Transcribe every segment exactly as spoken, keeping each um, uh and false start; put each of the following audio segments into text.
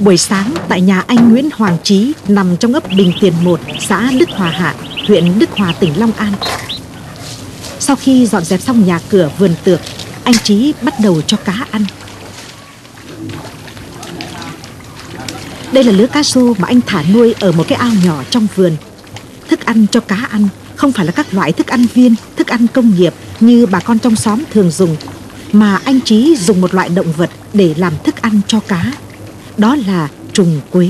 Buổi sáng tại nhà anh Nguyễn Hoàng Trí nằm trong ấp Bình Tiền một, xã Đức Hòa Hạ, huyện Đức Hòa, tỉnh Long An. Sau khi dọn dẹp xong nhà cửa vườn tược, anh Trí bắt đầu cho cá ăn. Đây là lứa cá rô mà anh thả nuôi ở một cái ao nhỏ trong vườn. Thức ăn cho cá ăn không phải là các loại thức ăn viên, thức ăn công nghiệp như bà con trong xóm thường dùng, mà anh Trí dùng một loại động vật để làm thức ăn cho cá. Đó là trùng quế.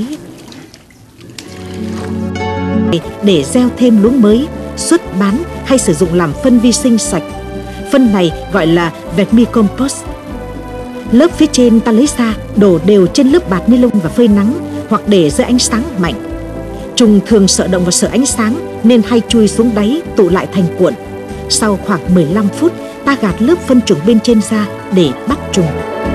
Để gieo thêm luống mới, xuất bán hay sử dụng làm phân vi sinh sạch. Phân này gọi là vermicompost. Lớp phía trên ta lấy ra, đổ đều trên lớp bạt ni lông và phơi nắng, hoặc để dưới ánh sáng mạnh. Trùng thường sợ động và sợ ánh sáng nên hay chui xuống đáy tụ lại thành cuộn. Sau khoảng mười lăm phút, ta gạt lớp phân trùng bên trên ra để bắt trùng.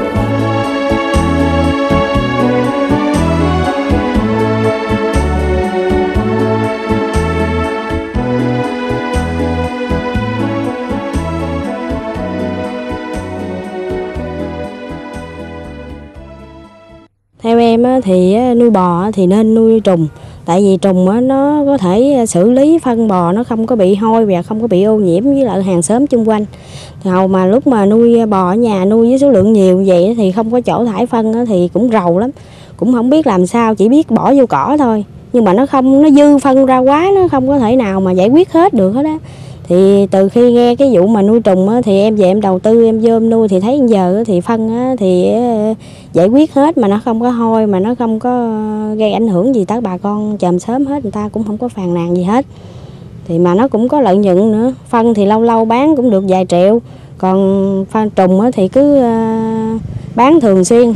Theo em thì nuôi bò thì nên nuôi trùng, tại vì trùng nó có thể xử lý phân bò nó không có bị hôi và không có bị ô nhiễm với lại hàng xóm xung quanh. Hầu mà lúc mà nuôi bò ở nhà nuôi với số lượng nhiều vậy thì không có chỗ thải phân thì cũng rầu lắm, cũng không biết làm sao, chỉ biết bỏ vô cỏ thôi. Nhưng mà nó không, nó dư phân ra quá, nó không có thể nào mà giải quyết hết được hết á. Thì từ khi nghe cái vụ mà nuôi trùng á, thì em về em đầu tư em vô em nuôi thì thấy giờ thì phân á, thì giải quyết hết mà nó không có hôi, mà nó không có gây ảnh hưởng gì tới bà con chòm xóm hết, người ta cũng không có phàn nàn gì hết. Thì mà nó cũng có lợi nhuận nữa, phân thì lâu lâu bán cũng được vài triệu, còn phân trùng á, thì cứ uh, bán thường xuyên.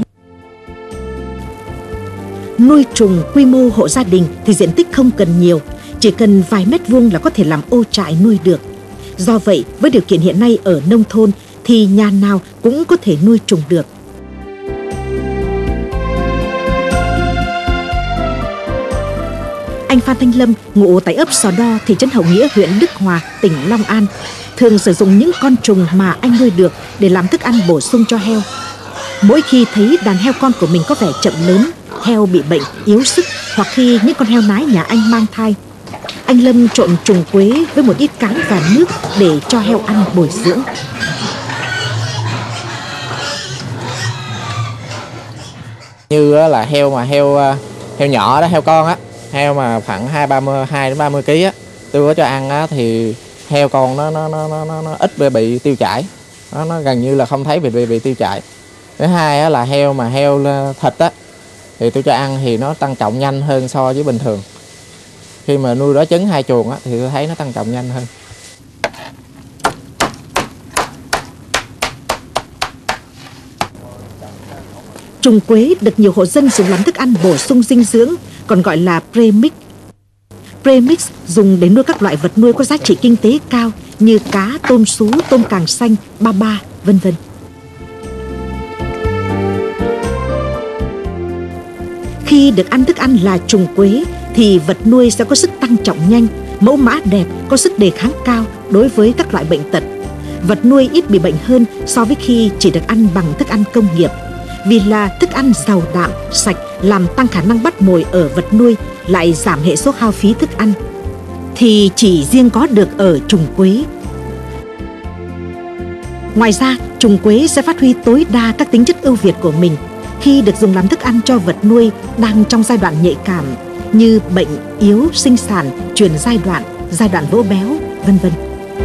Nuôi trùng quy mô hộ gia đình thì diện tích không cần nhiều, chỉ cần vài mét vuông là có thể làm ô trại nuôi được. Do vậy, với điều kiện hiện nay ở nông thôn thì nhà nào cũng có thể nuôi trùng được. Anh Phan Thanh Lâm, ngụ tại ấp Sò Đo, thị trấn Hậu Nghĩa, huyện Đức Hòa, tỉnh Long An, thường sử dụng những con trùng mà anh nuôi được để làm thức ăn bổ sung cho heo. Mỗi khi thấy đàn heo con của mình có vẻ chậm lớn, heo bị bệnh, yếu sức, hoặc khi những con heo nái nhà anh mang thai, anh Lâm trộn trùng quế với một ít cám và nước để cho heo ăn bồi dưỡng. Như là heo mà heo heo nhỏ đó, heo con á, heo mà khoảng hai ba mươi hai đến ba mươi ký á, tôi có cho ăn á thì heo con nó nó nó nó, nó ít bị, bị tiêu chảy, nó, nó gần như là không thấy bị bị, bị tiêu chảy. Thứ hai á, là heo mà heo thịt á thì tôi cho ăn thì nó tăng trọng nhanh hơn so với bình thường. Khi mà nuôi đỏ trứng hai chuồng á, thì tôi thấy nó tăng trọng nhanh hơn. Trùng quế được nhiều hộ dân dùng làm thức ăn bổ sung dinh dưỡng, còn gọi là premix. Premix dùng để nuôi các loại vật nuôi có giá trị kinh tế cao như cá, tôm sú, tôm càng xanh, ba ba, vân vân. Khi được ăn thức ăn là trùng quế thì vật nuôi sẽ có sức tăng trọng nhanh, mẫu mã đẹp, có sức đề kháng cao đối với các loại bệnh tật. Vật nuôi ít bị bệnh hơn so với khi chỉ được ăn bằng thức ăn công nghiệp. Vì là thức ăn giàu đạm, sạch làm tăng khả năng bắt mồi ở vật nuôi, lại giảm hệ số hao phí thức ăn. Thì chỉ riêng có được ở trùng quế. Ngoài ra, trùng quế sẽ phát huy tối đa các tính chất ưu việt của mình khi được dùng làm thức ăn cho vật nuôi đang trong giai đoạn nhạy cảm như bệnh, yếu, sinh sản, chuyển giai đoạn, giai đoạn vỗ béo, vân vân.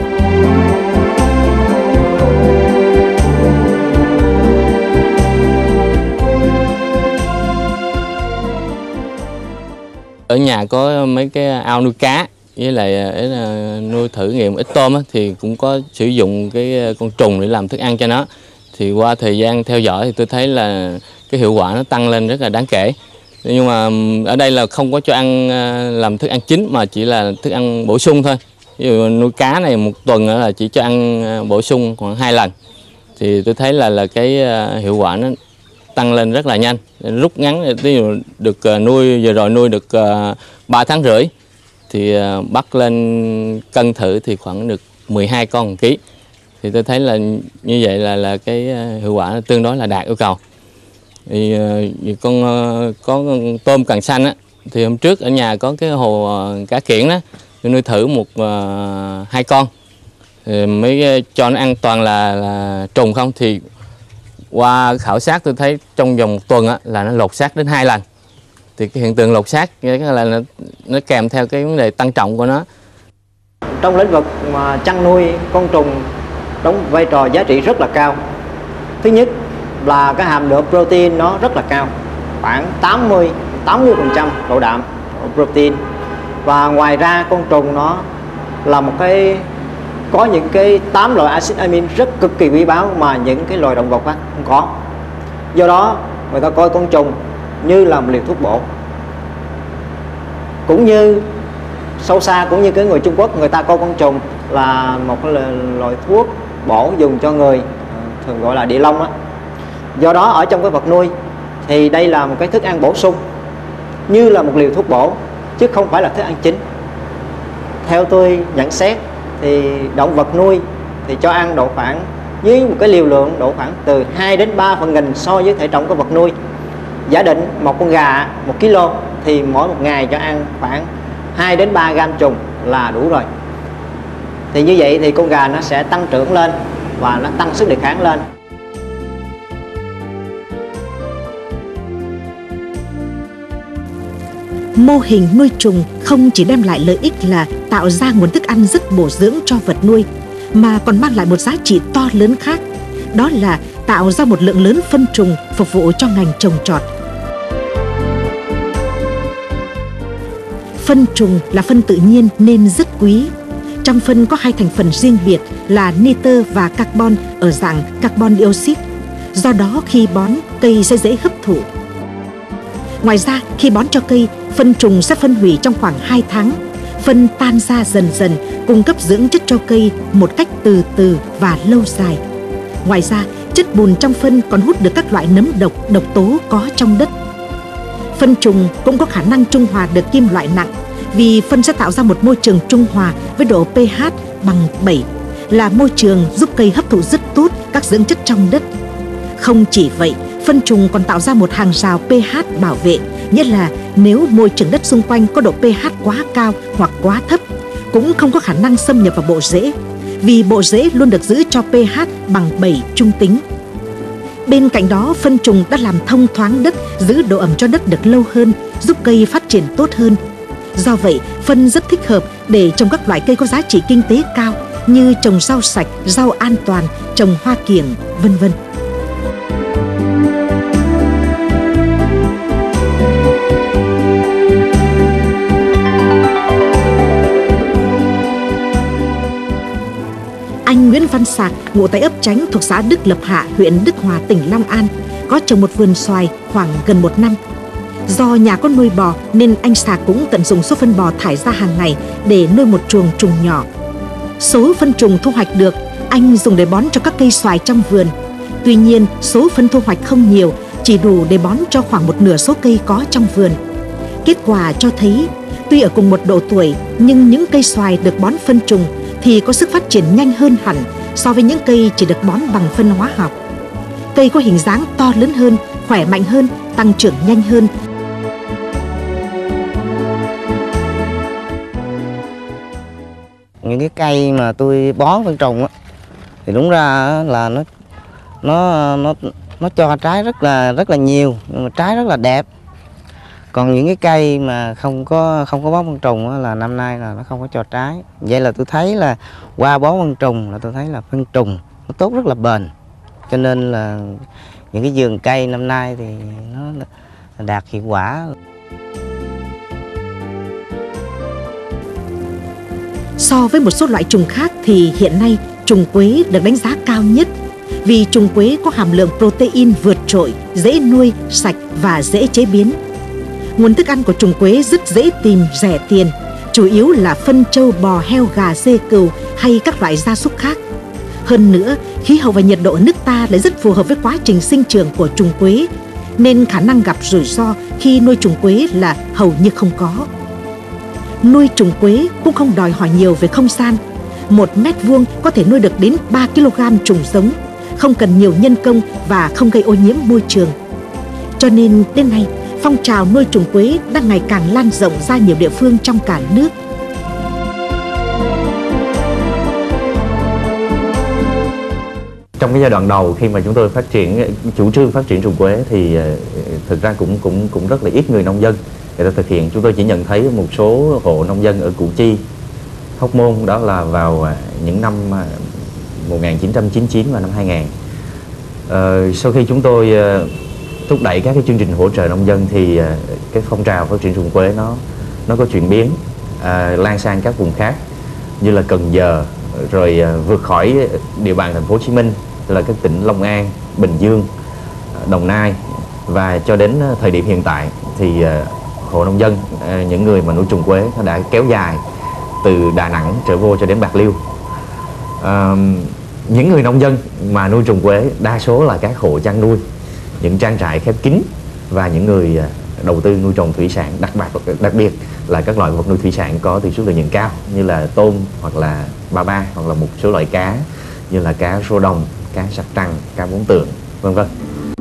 Ở nhà có mấy cái ao nuôi cá với lại nuôi thử nghiệm ít tôm á, thì cũng có sử dụng cái con trùng để làm thức ăn cho nó. Thì qua thời gian theo dõi thì tôi thấy là cái hiệu quả nó tăng lên rất là đáng kể. Nhưng mà ở đây là không có cho ăn làm thức ăn chính mà chỉ là thức ăn bổ sung thôi. Ví dụ nuôi cá này một tuần là chỉ cho ăn bổ sung khoảng hai lần. Thì tôi thấy là là cái hiệu quả nó tăng lên rất là nhanh, rút ngắn. Ví dụ được nuôi vừa rồi nuôi được ba tháng rưỡi thì bắt lên cân thử thì khoảng được mười hai con một ký. Thì tôi thấy là như vậy là là cái hiệu quả tương đối là đạt yêu cầu. Thì, thì con có con tôm càng xanh á, thì hôm trước ở nhà có cái hồ cá kiển đó, tôi nuôi thử một uh, hai con, thì mới cho nó ăn toàn là, là trùng không. Thì qua khảo sát tôi thấy trong vòng một tuần á, là nó lột xác đến hai lần. Thì cái hiện tượng lột xác là nó, nó kèm theo cái vấn đề tăng trọng của nó. Trong lĩnh vực mà chăn nuôi côn trùng đóng vai trò giá trị rất là cao. Thứ nhất là cái hàm lượng protein nó rất là cao, khoảng tám mươi phần trăm độ đạm protein. Và ngoài ra côn trùng nó là một cái có những cái tám loại axit amin rất cực kỳ quý báu mà những cái loài động vật khác không có. Do đó người ta coi côn trùng như là một liều thuốc bổ. Cũng như sâu xa cũng như cái người Trung Quốc, người ta coi côn trùng là một cái loại thuốc bổ dùng cho người, thường gọi là địa long á. Do đó ở trong cái vật nuôi thì đây là một cái thức ăn bổ sung như là một liều thuốc bổ, chứ không phải là thức ăn chính. Theo tôi nhận xét thì động vật nuôi thì cho ăn độ khoảng với một cái liều lượng độ khoảng từ hai đến ba phần nghìn so với thể trọng của vật nuôi. Giả định một con gà một ki lô thì mỗi một ngày cho ăn khoảng hai đến ba gam trùng là đủ rồi. Thì như vậy thì con gà nó sẽ tăng trưởng lên và nó tăng sức đề kháng lên. Mô hình nuôi trùng không chỉ đem lại lợi ích là tạo ra nguồn thức ăn rất bổ dưỡng cho vật nuôi, mà còn mang lại một giá trị to lớn khác, đó là tạo ra một lượng lớn phân trùng phục vụ cho ngành trồng trọt. Phân trùng là phân tự nhiên nên rất quý. Trong phân có hai thành phần riêng biệt là nitơ và carbon ở dạng carbon dioxide. Do đó khi bón, cây sẽ dễ hấp thụ. Ngoài ra, khi bón cho cây, phân trùng sẽ phân hủy trong khoảng hai tháng. Phân tan ra dần dần, cung cấp dưỡng chất cho cây một cách từ từ và lâu dài. Ngoài ra, chất bùn trong phân còn hút được các loại nấm độc, độc tố có trong đất. Phân trùng cũng có khả năng trung hòa được kim loại nặng, vì phân sẽ tạo ra một môi trường trung hòa với độ pH bằng bảy, là môi trường giúp cây hấp thụ rất tốt các dưỡng chất trong đất. Không chỉ vậy, phân trùng còn tạo ra một hàng rào pH bảo vệ, nghĩa là nếu môi trường đất xung quanh có độ pH quá cao hoặc quá thấp, cũng không có khả năng xâm nhập vào bộ rễ, vì bộ rễ luôn được giữ cho pH bằng bảy trung tính. Bên cạnh đó, phân trùng đã làm thông thoáng đất, giữ độ ẩm cho đất được lâu hơn, giúp cây phát triển tốt hơn. Do vậy, phân rất thích hợp để trồng các loại cây có giá trị kinh tế cao như trồng rau sạch, rau an toàn, trồng hoa kiểng, vân vân. Anh Nguyễn Văn Sạc, ngụ tại ấp Chánh thuộc xã Đức Lập Hạ, huyện Đức Hòa, tỉnh Long An, có trồng một vườn xoài khoảng gần một năm. Do nhà có nuôi bò nên anh Sạc cũng tận dụng số phân bò thải ra hàng ngày để nuôi một chuồng trùng nhỏ. Số phân trùng thu hoạch được, anh dùng để bón cho các cây xoài trong vườn. Tuy nhiên, số phân thu hoạch không nhiều, chỉ đủ để bón cho khoảng một nửa số cây có trong vườn. Kết quả cho thấy, tuy ở cùng một độ tuổi, nhưng những cây xoài được bón phân trùng thì có sức phát triển nhanh hơn hẳn so với những cây chỉ được bón bằng phân hóa học. Cây có hình dáng to lớn hơn, khỏe mạnh hơn, tăng trưởng nhanh hơn. Những cái cây mà tôi bón phân trùng á, thì đúng ra là nó nó nó nó cho trái rất là rất là nhiều, nhưng mà trái rất là đẹp. Còn những cái cây mà không có không có bón phân trùng á, là năm nay là nó không có cho trái. Vậy là tôi thấy là qua bón phân trùng là tôi thấy là phân trùng nó tốt rất là bền. Cho nên là những cái vườn cây năm nay thì nó đạt hiệu quả. So với một số loại trùng khác thì hiện nay trùng quế được đánh giá cao nhất, vì trùng quế có hàm lượng protein vượt trội, dễ nuôi, sạch và dễ chế biến. Nguồn thức ăn của trùng quế rất dễ tìm, rẻ tiền, chủ yếu là phân trâu, bò, heo, gà, dê, cừu hay các loại gia súc khác. Hơn nữa, khí hậu và nhiệt độ ở nước ta lại rất phù hợp với quá trình sinh trưởng của trùng quế, nên khả năng gặp rủi ro khi nuôi trùng quế là hầu như không có. Nuôi trùng quế cũng không đòi hỏi nhiều về không gian. Một mét vuông có thể nuôi được đến ba ki lô gam trùng giống, không cần nhiều nhân công và không gây ô nhiễm môi trường. Cho nên đến nay, phong trào nuôi trùng quế đang ngày càng lan rộng ra nhiều địa phương trong cả nước. Trong cái giai đoạn đầu khi mà chúng tôi phát triển chủ trương phát triển trùng quế thì thực ra cũng cũng cũng rất là ít người nông dân người ta thực hiện. Chúng tôi chỉ nhận thấy một số hộ nông dân ở Củ Chi, Hóc Môn, đó là vào những năm một nghìn chín trăm chín mươi chín và năm hai nghìn. Ờ, sau khi chúng tôi thúc đẩy các cái chương trình hỗ trợ nông dân thì cái phong trào phát triển trùng quế nó nó có chuyển biến, à, lan sang các vùng khác như là Cần Giờ, rồi vượt khỏi địa bàn thành phố Hồ Chí Minh là các tỉnh Long An, Bình Dương, Đồng Nai, và cho đến thời điểm hiện tại thì hộ nông dân, những người mà nuôi trùng quế nó đã kéo dài từ Đà Nẵng trở vô cho đến Bạc Liêu. À, những người nông dân mà nuôi trùng quế đa số là các hộ chăn nuôi, những trang trại khép kín và những người đầu tư nuôi trồng thủy sản, đặc biệt đặc biệt là các loại vật nuôi thủy sản có tỷ suất lợi nhuận cao như là tôm hoặc là ba ba, hoặc là một số loại cá như là cá rô đồng, cá sặc trăng, cá bốn tượng, vân vân.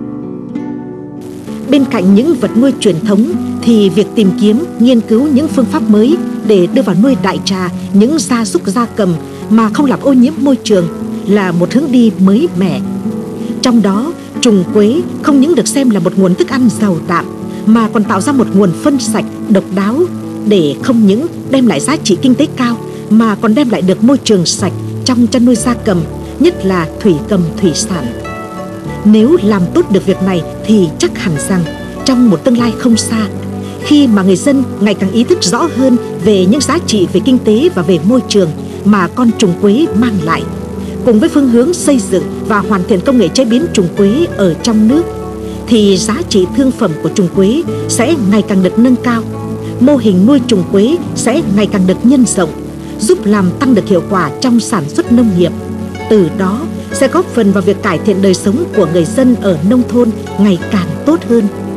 Bên cạnh những vật nuôi truyền thống thì việc tìm kiếm, nghiên cứu những phương pháp mới để đưa vào nuôi đại trà những gia súc gia cầm mà không làm ô nhiễm môi trường là một hướng đi mới mẻ. Trong đó, trùng quế không những được xem là một nguồn thức ăn giàu đạm mà còn tạo ra một nguồn phân sạch độc đáo để không những đem lại giá trị kinh tế cao mà còn đem lại được môi trường sạch trong chăn nuôi gia cầm, nhất là thủy cầm thủy sản. Nếu làm tốt được việc này thì chắc hẳn rằng trong một tương lai không xa, khi mà người dân ngày càng ý thức rõ hơn về những giá trị về kinh tế và về môi trường mà con trùng quế mang lại, cùng với phương hướng xây dựng và hoàn thiện công nghệ chế biến trùng quế ở trong nước, thì giá trị thương phẩm của trùng quế sẽ ngày càng được nâng cao, mô hình nuôi trùng quế sẽ ngày càng được nhân rộng, giúp làm tăng được hiệu quả trong sản xuất nông nghiệp. Từ đó sẽ góp phần vào việc cải thiện đời sống của người dân ở nông thôn ngày càng tốt hơn.